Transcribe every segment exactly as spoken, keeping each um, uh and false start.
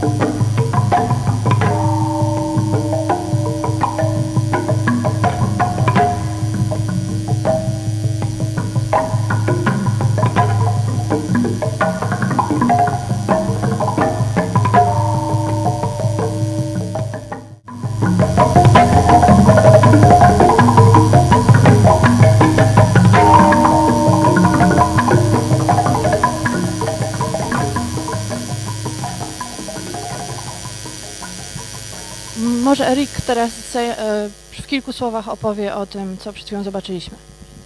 Może Erik teraz w kilku słowach opowie o tym, co przed chwilą zobaczyliśmy.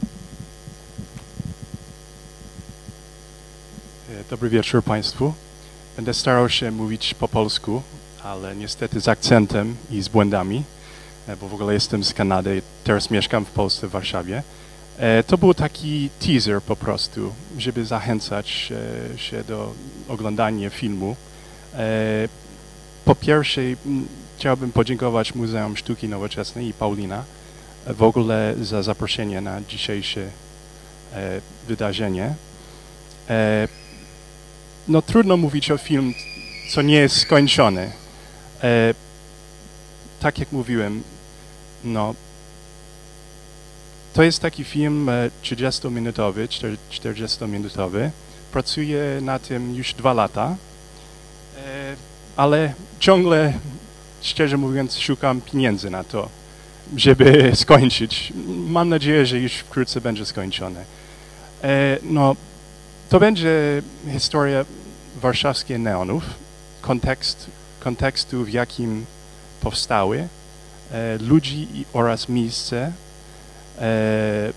Dobry wieczór Państwu. Będę starał się mówić po polsku, ale niestety z akcentem i z błędami, bo w ogóle jestem z Kanady i teraz mieszkam w Polsce, w Warszawie. To był taki teaser po prostu, żeby zachęcać się do oglądania filmu. Po pierwsze, chciałbym podziękować Muzeum Sztuki Nowoczesnej i Paulina w ogóle za zaproszenie na dzisiejsze e, wydarzenie. E, no trudno mówić o film, co nie jest skończony. E, tak jak mówiłem, no to jest taki film trzydziestominutowy, czterdziestominutowy. Pracuję na tym już dwa lata, e, ale ciągle, szczerze mówiąc, szukam pieniędzy na to, żeby skończyć. Mam nadzieję, że już wkrótce będzie skończone. E, no, to będzie historia warszawskich neonów, kontekst, kontekstu, w jakim powstały, e, ludzi i, oraz miejsce e,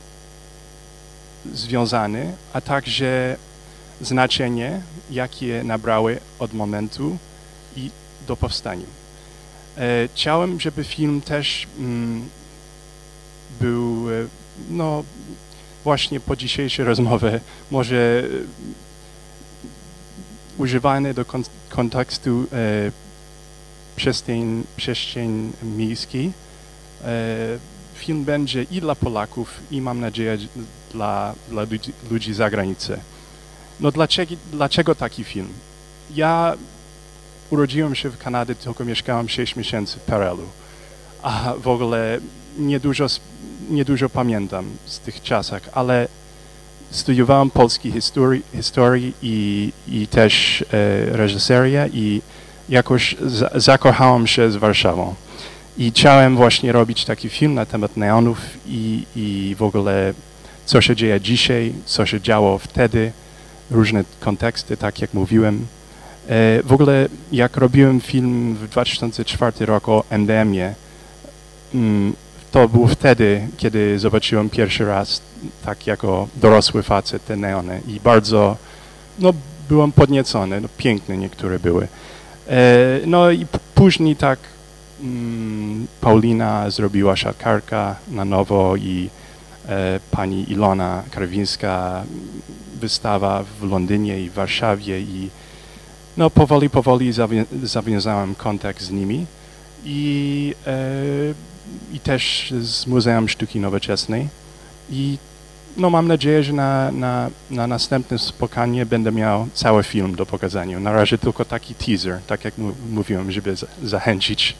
związane, a także znaczenie, jakie nabrały od momentu i do powstania. E, chciałem, żeby film też mm, był, e, no właśnie po dzisiejszej rozmowie, może e, używany do kon kontekstu e, przestrzeń, przestrzeń miejskiej. E, film będzie i dla Polaków, i mam nadzieję dla, dla ludzi, ludzi za granicą. No dlaczego, dlaczego taki film? Ja urodziłem się w Kanadzie, tylko mieszkałem sześć miesięcy w Perelu, a w ogóle niedużo, niedużo pamiętam z tych czasach, ale studiowałem polskiej historii, historii i, i też e, reżyserię i jakoś za, zakochałem się z Warszawą. I chciałem właśnie robić taki film na temat neonów i, i w ogóle co się dzieje dzisiaj, co się działo wtedy, różne konteksty, tak jak mówiłem. E, w ogóle jak robiłem film w dwa tysiące czwartym roku o em de emie, mm, to było wtedy, kiedy zobaczyłem pierwszy raz, tak jako dorosły facet, te neony i bardzo, no byłem podniecony, no piękne niektóre były. E, no i później tak mm, Paulina zrobiła siatkarka na nowo i e, pani Ilona Karwińska wystawa w Londynie i w Warszawie i no powoli, powoli zawią zawiązałem kontakt z nimi i, e, i też z Muzeum Sztuki Nowoczesnej i no mam nadzieję, że na, na, na następne spotkanie będę miał cały film do pokazania. Na razie tylko taki teaser, tak jak mówiłem, żeby za zachęcić.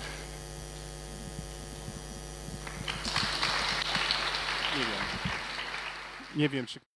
Nie wiem, nie wiem czy